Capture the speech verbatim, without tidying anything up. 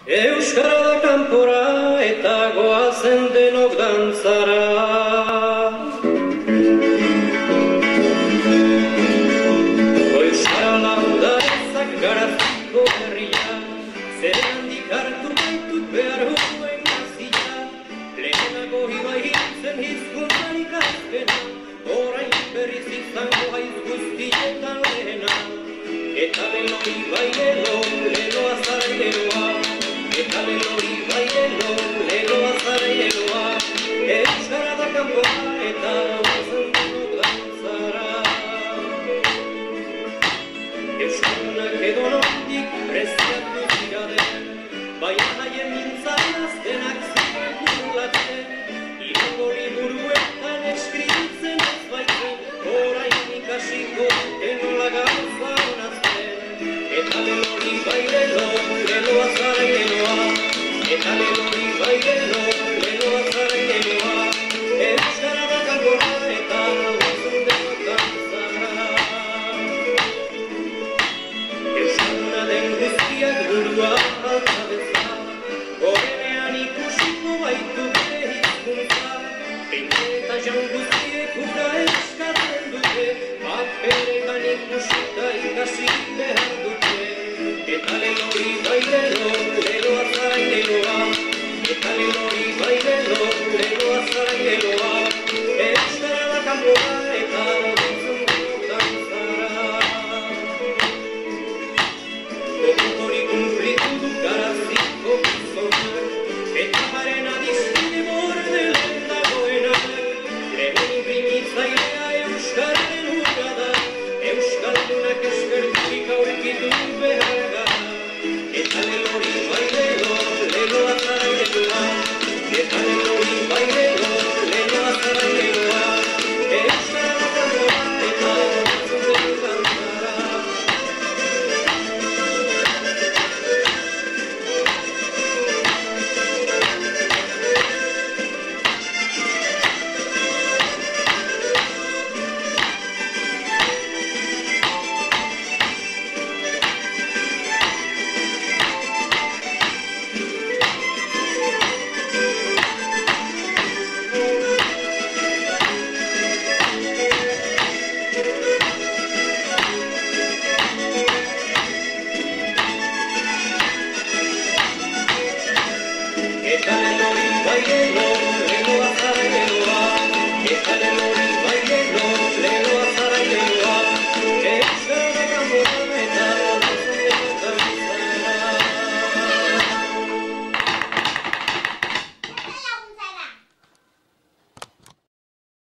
Euskara da kanpora eta goazen denok dantzara. Euskara lauda ezak garaziko herria, zer handik hartu baitut behar huen gazia. Lehenago hibai hiltzen hizkuntzan ikazpena, orain berriz izango haiz guztietan lehena. Eta lelo hibai lelo, lelo azara leloa. Eta lelo hibai lelo, lelo azara leloa. Euskara da kanpora eta goazen denok dantzara. Euskaldunak edo nondik preziatu ziraden, baina haien mintzaiaz denak ziren burlatzen. Irango liburuetan eskribitzen ez baitzen, orain ikasiko duten nola gauza onazten. Eta lelo hibai lelo, lelo azara leloa. Eta lelo hibai lelo, lelo azara leloa. Euskara da kanpora eta goazen denok dantzara. Euskalduna den guztiak burua altza beza, gorenean ikusiko baitute hizkuntza. Behin eta jaun guztiek hura eskatzen dute, paperetan ikusita ikasi behar dute. Eta lelo hibai lelo, lelo azara leloa. Eta lelo hibai lelo, lelo azara leloa. Euskara da kanpora eta goazen denok dantzara. Hori kumplitu du garaziko gizonak, eta haren adizkide bordelen dagoenak. Lehen primitzailea euskararen hurra da, euskaldunak eskerturik aurkitu behar gara. Eta lelo